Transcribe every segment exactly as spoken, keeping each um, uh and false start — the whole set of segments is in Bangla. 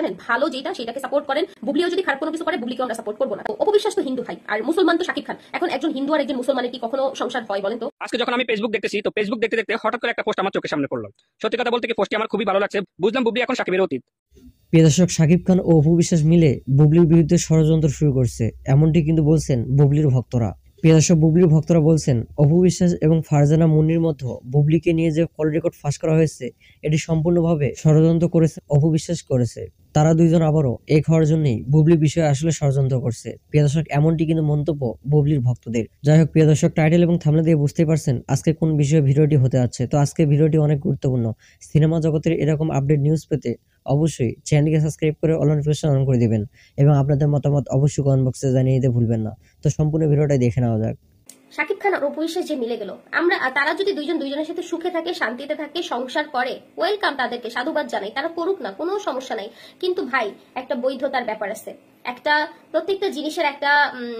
ভালো যেটা সেটাকে সাপোর্ট করেন, বুবলিও যদি খারাপ কোনো কিছু করে বুবলিকে আমরা সাপোর্ট করবো না। তো অপবিশ্বাস তো হিন্দু ভাই, আর মুসলমান তো শাকিব খান। এখন একজন হিন্দু আর একজন মুসলমানের কি কখনো সংসার হয় বলেন তো? আজকে যখন আমি ফেসবুক দেখতেছি, তো ফেসবুক দেখতে দেখতে হঠাৎ করে একটা পোস্ট আমার চোখের সামনে পড়লো। সত্যি কথা বলতে কি পোস্টটি আমার খুবই ভালো লাগছে। বুঝলাম বুবলি এখন শাকিবের অতীত। প্রিয় দর্শক, শাকিব খান ও অপু বিশ্বাস মিলে বুবলির বিরুদ্ধে ষড়যন্ত্র শুরু করছে, এমনটি কিন্তু বলছেন বুবলির ভক্তরা। প্রিয় দর্শক, বুবলির ভক্তরা বলছেন অপু বিশ্বাস এবং ফারজানা মুন্নির মধ্যে বুবলিকে নিয়ে যে কল রেকর্ড ফাঁস করা হয়েছে এটি সম্পূর্ণভাবে ষড়যন্ত্র করেছে, অপু বিশ্বাস করেছে। তারা দুইজন আবারও এক হওয়ার জন্যই বুবলির বিষয়ে আসলে ষড়যন্ত্র করছে। প্রিয় দর্শক, এমনটি কিন্তু মন্তব্য বুবলির ভক্তদের। যাই হোক প্রিয় দর্শক, টাইটেল এবং থাম্বনেল দিয়ে বুঝতেই পারছেন আজকে কোন বিষয়ে ভিডিওটি হতে যাচ্ছে। তো আজকে ভিডিওটি অনেক গুরুত্বপূর্ণ। সিনেমা জগতের এরকম আপডেট নিউজ পেতে অবশ্যই চ্যানেলকে সাবস্ক্রাইব করে অল নোটিফিকেশন অন করে দিবেন এবং আপনাদের মতামত অবশ্যই কমেন্ট বক্সে জানিয়ে দিতে ভুলবেন না। তো সম্পূর্ণ ভিডিওটা দেখে নেওয়া যাক। শাকিব খান আর অপু বিশ্বাস যে মিলে গেল, আমরা তারা যদি দুইজন দুইজনের সাথে সুখে থাকে, শান্তিতে থাকে, সংসার করে, ওয়েলকাম, তাদেরকে সাধুবাদ জানাই, তারা করুক না, কোনো সমস্যা নাই। কিন্তু ভাই একটা বৈধতার ব্যাপার আছে, একটা প্রত্যেকটা জিনিসের একটা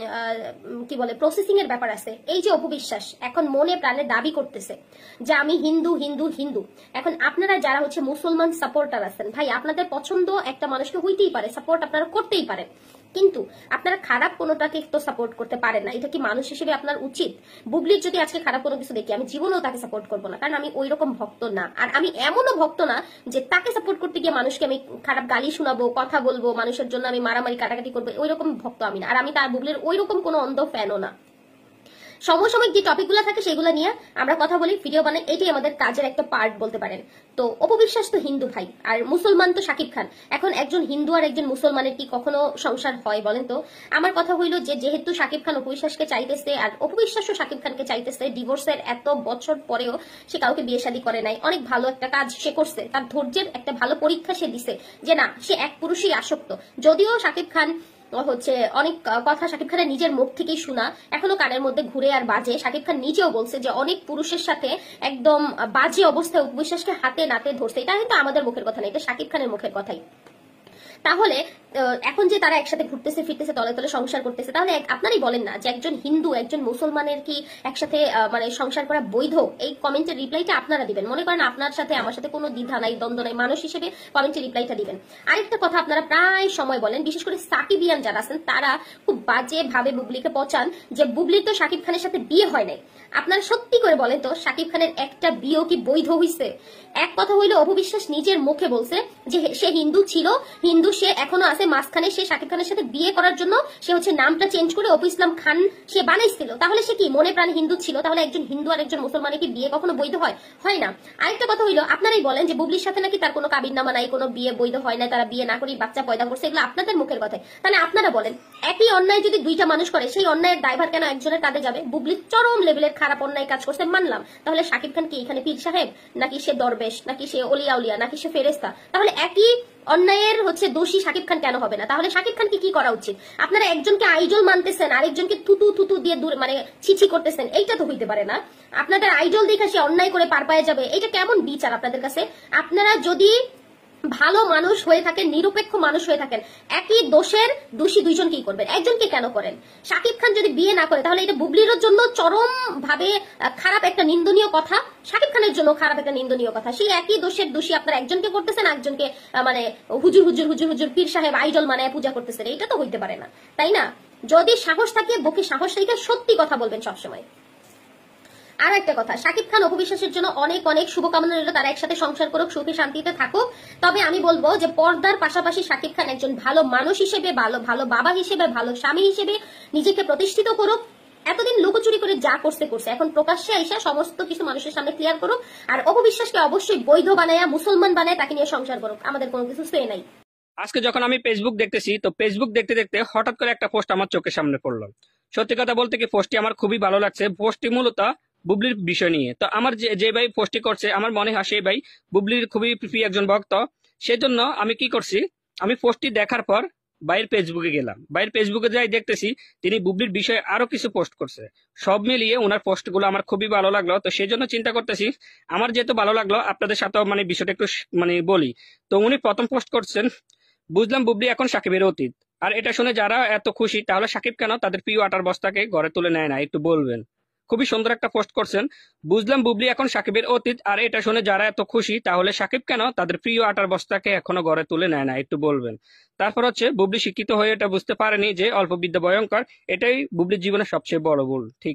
কি বলে প্রসেসিং এর ব্যাপার আছে। এই যে অপু বিশ্বাস এখন মনে প্রাণে দাবি করতেছে যে আমি হিন্দু হিন্দু হিন্দু। এখন আপনারা যারা হচ্ছে মুসলমান সাপোর্টার আছেন ভাই, আপনাদের পছন্দ একটা মানুষকে হইতেই পারে, সাপোর্ট আপনারা করতেই পারেন, কিন্তু আপনারা খারাপ কোনোটাকে তো সাপোর্ট করতে পারেন না। এটা কি মানুষ হিসেবে আপনার উচিত? বুবলির যদি আজকে খারাপ কোনো কিছু দেখি আমি জীবনেও তাকে সাপোর্ট করবো না, কারণ আমি ওই রকম ভক্ত না। আর আমি এমনও ভক্ত না যে তাকে সাপোর্ট করতে গিয়ে মানুষকে আমি খারাপ গালি শোনাবো, কথা বলবো, মানুষের জন্য আমি মারামারি কাটাকাটি করবো, ওই রকম ভক্ত আমি না। আর আমি তার বুবলির ওই রকম কোনো অন্ধ ফ্যানও না। সমসাময়িক যে টপিকগুলো থাকে সেগুলো নিয়ে আমরা কথা বলি, ভিডিও বানাই, এটাই আমাদের কাজের একটা পার্ট বলতে পারেন। তো অপু বিশ্বাস তো হিন্দু ভাই, আর মুসলমান তো শাকিব খান। এখন একজন হিন্দু আর একজন মুসলমানের কি কখনো সংসার হয় বলেন তো? আমার কথা হইলো যে যেহেতু শাকিব খান অপু বিশ্বাসকে চাইতেছে আর অপু বিশ্বাসও শাকিব খানকে চাইতেছে, ডিভোর্সের এত বছর পরেও সে কাউকে বিয়ে শাদী করে নাই, অনেক ভালো একটা কাজ সে করছে, তার ধৈর্যের একটা ভালো পরীক্ষা সে দিছে যে না, সে এক পুরুষই আসক্ত। যদিও শাকিব খান হচ্ছে অনেক কথা শাকিব খানের নিজের মুখ থেকেই শোনা এখনো কানের মধ্যে ঘুরে আর বাজে। শাকিব খান নিজেও বলছে যে অনেক পুরুষের সাথে একদম বাজে অবস্থায় অপু বিশ্বাসকে হাতে নাতে ধরছে। এটা কিন্তু আমাদের মুখের কথা না, এটা শাকিব খানের মুখের কথাই। তাহলে এখন যে তারা একসাথে ঘুরতেছে ফিরতেছে, তলে তলে সংসার করতেছে, তাহলে আপনারই বলেন না যে একজন হিন্দু একজন মুসলমানের কি একসাথে মানে সংসার করা বৈধ? এই কমেন্টের রিপ্লাইটা আপনারা দিবেন। মনে করেন আপনার সাথে আমার সাথে কোনো দ্বিধা নাই, দ্বন্দ্ব নাই, মানুষ হিসেবে কমেন্টের রিপ্লাইটা দিবেন। আরেকটা কথা আপনারা প্রায় সময় বলেন, বিশেষ করে সাকিবিয়ান যারা আছেন তারা খুব বাজে ভাবে বুবলিকে পচান যে বুবলির তো শাকিব খানের সাথে বিয়ে হয় নাই। আপনারা সত্যি করে বলেন তো শাকিব খানের একটা বিয়েও কি বৈধ হইছে? এক কথা হইলো অপু বিশ্বাস নিজের মুখে বলছে যে সে হিন্দু ছিল, হিন্দু সে এখনো আছে, মাঝখানে সে শাকিব খানের সাথে বিয়ে করার জন্য সে হচ্ছে নামটা চেঞ্জ করে অপু ইসলাম খান সে বানাইছিল। তাহলে সে কি মনে প্রাণে হিন্দু ছিল? তাহলে একজন হিন্দু আর একজন মুসলমানের কি বিয়ে কখনো বৈধ হয়? হয় না। আরেকটা কথা হইলো আপনারাই বলেন যে বুবলির সাথে নাকি তার কোনো কাবিননামা নাই, কোনো বিয়ে বৈধ হয় না, তারা বিয়ে না করে বাচ্চা পয়দা করছে, এগুলো আপনাদের মুখের কথাই। তাহলে আপনারা বলেন একই অন্যায় যদি দুইটা মানুষ করে সেই অন্যায়ের দায়ভার কেন একজনের কাঁধে যাবে? বুবলির চরম লেভেলের খারাপ অন্যায় কাজ করছে মানলাম, তাহলে শাকিব খান কি এখানে পীর সাহেব নাকি সে দরবেশ নাকি সে অলিয়া উলিয়া নাকি সে ফেরেস্তা? তাহলে একই অন্যায়ের হচ্ছে দোষী শাকিব খান কেন হবে না? তাহলে শাকিব খানকে কি করা উচিত? আপনারা একজনকে আইডল মানতেছেন আরেকজনকে থুতু থুতু দিয়ে দূর মানে ছিছি করতেছেন, এইটা তো হইতে পারে না। আপনাদের আইডল দেখে সে অন্যায় করে পার পায়ে যাবে, এটা কেমন বিচার আপনাদের কাছে? আপনারা যদি ভালো মানুষ হয়ে থাকেন, নিরপেক্ষ মানুষ হয়ে থাকেন, একই দোষের দোষী দুইজন কি করবেন? একজনকে কেন করেন? শাকিব খান যদি বিয়ে না করে তাহলে এটা বুবলির জন্য চরম ভাবে খারাপ একটা নিন্দনীয় কথা, শাকিব খানের জন্য খারাপ একটা নিন্দনীয় কথা। সেই একই দোষের দোষী আপনারা একজনকে করতেছেন, একজনকে মানে হুজুর হুজুর হুজুর হুজুর পীর সাহেব আইডল মানে পূজা করতেছেন, এটা তো হইতে পারে না, তাই না? যদি সাহস থাকে বুকে সাহস রেখে সত্যি কথা বলবেন সবসময়। আর একটা কথা, শাকিব খান অপু বিশ্বাসের জন্য অনেক অনেক শুভকামনা রইল, তারা একসাথে সংসার করুক, সুখে শান্তিতে থাকুক। তবে আমি বলবো যে পর্দার পাশাপাশি শাকিব খান একজন ভালো মানুষ হিসেবে, ভালো ভালো বাবা হিসেবে, ভালো স্বামী হিসেবে নিজেকে প্রতিষ্ঠিত করুক। এতদিন লুকোচুরি করে যা করতে করছে এখন প্রকাশ্যে আইসা সমস্ত কিছু মানুষের সামনে ক্লিয়ার করুক। আর অপু বিশ্বাসকে অবশ্যই বৈধ বানায়া মুসলমান বানায় তাকে নিয়ে সংসার করুক, আমাদের কোনো কিছু সে নাই। আজকে যখন আমি ফেসবুক দেখতেছি, তো ফেসবুক দেখতে দেখতে হঠাৎ করে একটা পোস্ট আমার চোখের সামনে পড়লো। সত্যি কথা বলতে কি পোস্টটি আমার খুবই ভালো লাগছে। পোস্টটি মূলত বুবলির বিষয় নিয়ে। তো আমার যে যে ভাই পোস্টটি করছে আমার মনে হয় সেই ভাই বুবলির খুবই প্রিয় একজন ভক্ত। সেজন্য আমি কি করছি, আমি পোস্টটি দেখার পর ভাইয়ের ফেসবুকে গেলাম। ভাইয়ের ফেসবুকে যাই দেখতেছি তিনি বুবলির বিষয়ে আরো কিছু পোস্ট করছে। সব মিলিয়ে ওনার পোস্টগুলো আমার খুবই ভালো লাগলো। তো সেই জন্য চিন্তা করতেছি আমার যেহেতু ভালো লাগলো আপনাদের সাথেও মানে বিষয়টা একটু মানে বলি। তো উনি প্রথম পোস্ট করছেন, বুঝলাম বুবলি এখন সাকিবের অতীত। আর এটা শুনে যারা এত খুশি, তাহলে সাকিব কেন তাদের প্রিয় আটার বস্তাকে ঘরে তুলে নেয় না, একটু বলবেন খুবই সুন্দর একটা পোস্ট করছেন। বুঝলাম বুবলি এখন সাকিবের অতীত, আর এটা শুনে যারা এত খুশি তাহলে সাকিব কেন তাদের প্রিয় আটার বস্তাকে এখনো ঘরে তুলে নেয় না, একটু বলবেন। তারপর হচ্ছে বুবলি শিক্ষিত হয়ে এটা বুঝতে পারেনি যে অল্প বিদ্যা ভয়ঙ্কর, এটাই বুবলির জীবনের সবচেয়ে বড় ভুল। ঠিক।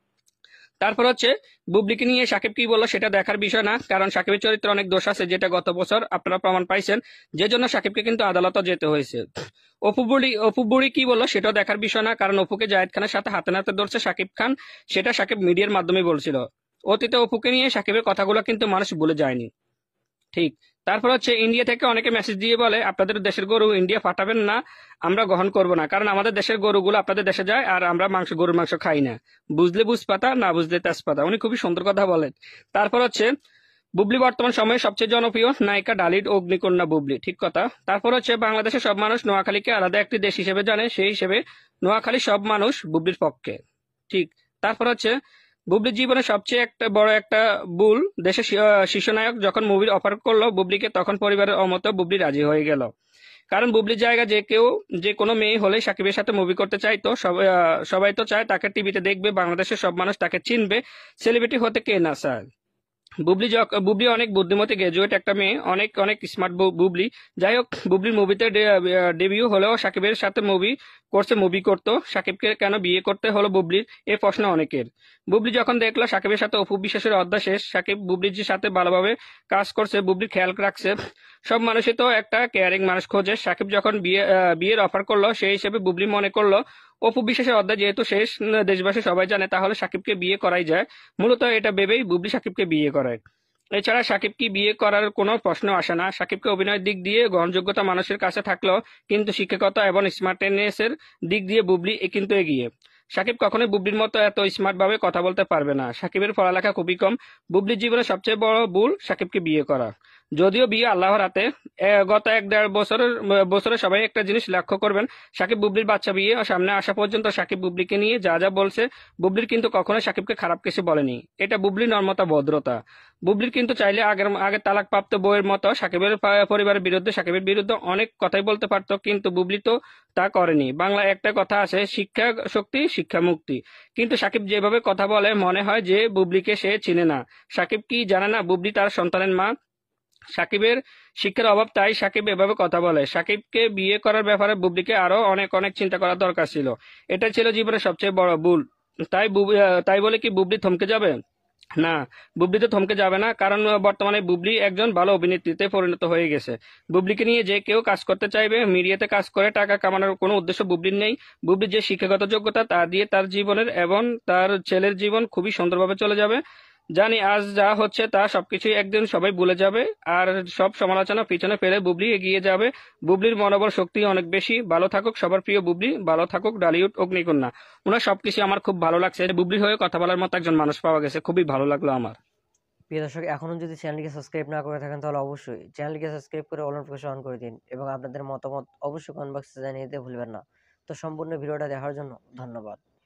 তারপর হচ্ছে বুবলিকে নিয়ে সাকিব কি বললো সেটা দেখার বিষয় না, কারণ সাকিবের চরিত্রে অনেক দোষ আছে, যেটা গত বছর আপনারা প্রমাণ পাইছেন, যে জন্য সাকিবকে কিন্তু আদালতে যেতে হয়েছে। অপু বুড়ি অপু বুড়ি কি বললো সেটাও দেখার বিষয় না, কারণ অপুকে জায়েদ খানের সাথে হাতে নাতে ধরছে সাকিব খান, সেটা সাকিব মিডিয়ার মাধ্যমে বলছিল। অতীতে অপুকে নিয়ে সাকিবের কথাগুলো কিন্তু মানুষ ভুলে যায়নি। ঠিক। তারপর হচ্ছে ইন্ডিয়া থেকে অনেকে মেসেজ দিয়ে বলে আপনাদের দেশের গরু ইন্ডিয়া পাঠাবেন না, আমরা গ্রহণ করব না, কারণ আমাদের দেশের গরুগুলো আপনাদের দেশে যায় আর আমরা মাংস গরুর মাংস খাই না। বুঝলে বুঝপাতা, না বুঝলে তেজপাতা। উনি খুবই সুন্দর কথা বলেন। তারপর হচ্ছে বুবলি বর্তমান সময়ে সবচেয়ে জনপ্রিয় নায়িকা ডালির অগ্নিকন্যা বুবলি, ঠিক কথা। তারপর হচ্ছে বাংলাদেশের সব মানুষ নোয়াখালীকে আলাদা একটি দেশ হিসেবে জানে, সেই হিসেবে নোয়াখালী সব মানুষ বুবলির পক্ষে। ঠিক। তারপর হচ্ছে বুবলির জীবনে সবচেয়ে একটা বড় একটা ভুল, দেশের শি- আহ, শীর্ষনায়ক যখন মুভির অফার করলো বুবলিকে, তখন পরিবারের অমতে বুবলি রাজি হয়ে গেল। কারণ বুবলির জায়গা যে কেউ, যে কোনো মেয়ে হলে সাকিবের সাথে মুভি করতে চাইতো। সবাই আহ, সবাই তো চায় তাকে টিভিতে দেখবে, বাংলাদেশের সব মানুষ তাকে চিনবে, সেলিব্রিটি হতে কে না চায়। বুবলি যক- বুবলি অনেক বুদ্ধিমতী গ্রাজুয়েট একটা মেয়ে, অনেক অনেক স্মার্ট বুবলি। যাই হোক, বুবলির মুভিতে ডেবিউ হলেও সাকিবের সাথে মুভি করছে, মুভি করতো, সাকিবকে কেন বিয়ে করতে হলো বুবলির, এই প্রশ্ন অনেকের। বুবলি যখন দেখলো সাকিবের সাথে অপু বিশ্বাসের অধ্যায় শেষ, সাকিব বুবলির সাথে ভালোভাবে কাজ করছে, বুবলির খেয়াল রাখছে, সব মানুষই তো একটা কেয়ারিং মানুষ খোঁজে। সাকিব যখন বিয়ে আহ, বিয়ের অফার করলো, সেই হিসেবে বুবলি মনে করলো অপু বিশ্বাসের অধ্যায় যেহেতু শেষ, উম, দেশবাসী সবাই জানে, তাহলে সাকিবকে বিয়ে করাই যায়। মূলত এটা ভেবেই বুবলি সাকিবকে বিয়ে করায়। এছাড়া সাকিব কি বিয়ে করার কোনো প্রশ্ন আসে না। সাকিবকে অভিনয়ের দিক দিয়ে গ্রহণযোগ্যতা মানুষের কাছে থাকলেও কিন্তু শিক্ষকতা এবং স্মার্টনেসের দিক দিয়ে বুবলি এ কিন্তু এগিয়ে। সাকিব কখনোই বুবলির মতো এত স্মার্ট ভাবে কথা বলতে পারবে না। সাকিবের পড়ালেখা খুবই কম। বুবলির জীবনে সবচেয়ে বড় ভুল সাকিবকে বিয়ে করা। যদিও বিয়ে আল্লাহর হাতে। এ, গত এক দেড় বছরের বছরে সবাই একটা জিনিস লক্ষ্য করবেন, সাকিব বুবলির বাচ্চা বিয়ে সামনে আসা পর্যন্ত সাকিব বুবলিকে নিয়ে যা যা বলছে, বুবলির কিন্তু কখনোই সাকিবকে খারাপ কিছু বলেনি। এটা বুবলির নর্মতা, ভদ্রতা। বুবলির কিন্তু চাইলে আগের আগে তালাকপ্রাপ্ত বউয়ের মতো সাকিবের পা- পরিবারের বিরুদ্ধে, সাকিবের বিরুদ্ধে অনেক কথাই বলতে পারতো, কিন্তু বুবলি তো তা করেনি। বাংলায় একটা কথা আছে, শিক্ষা শক্তি শিক্ষা মুক্তি। কিন্তু সাকিব যেভাবে কথা বলে মনে হয় যে বুবলিকে সে চিনে না। সাকিব কি জানে না বুবলি তার সন্তানের মা? সাকিবের শিক্ষার অভাব, তাই সাকিব এভাবে কথা বলে। সাকিবকে বিয়ে করার ব্যাপারে বুবলিকে আরো অনেক অনেক চিন্তা করার দরকার ছিল। এটা ছিল জীবনের সবচেয়ে বড় ভুল। তাই বুব- আহ, তাই বলে কি বুবলি থমকে যাবে? না, বুবলি তো থমকে যাবে না, কারণ বর্তমানে বুবলি একজন ভালো অভিনেত্রীতে পরিণত হয়ে গেছে। বুবলিকে নিয়ে যে কেউ কাজ করতে চাইবে, মিডিয়াতে কাজ করে টাকা কামানোর কোনো উদ্দেশ্য বুবলির নেই। বুবলির যে শিক্ষাগত যোগ্যতা তা দিয়ে তার জীবনের এবং তার ছেলের জীবন খুবই সুন্দরভাবে চলে যাবে। জানি আজ যা হচ্ছে তা সবকিছুই একদিন সবাই ভুলে যাবে, আর সব সমালোচনা পিছনে ফেলে বুবলি এগিয়ে যাবে। বুবলির মনোবল শক্তি অনেক বেশি। ভালো থাকুক সবার প্রিয় বুবলি, ভালো থাকুক ডালিউড অগ্নিকন্যা। ওনার সবকিছু আমার খুব ভালো লাগছে। বুবলির হয়ে কথা বলার মতো একজন মানুষ পাওয়া গেছে, খুবই ভালো লাগলো আমার। প্রিয় দর্শক, এখনো যদি চ্যানেলটিকে সাবস্ক্রাইব না করে থাকেন তাহলে অবশ্যই চ্যানেলটিকে সাবস্ক্রাইব করে অল নোটিফিকেশন অন করে দিন এবং আপনাদের মতামত অবশ্যই কমেন্ট বক্সে জানিয়ে দিতে ভুলবেন না। তো সম্পূর্ণ ভিডিওটা দেখার জন্য ধন্যবাদ।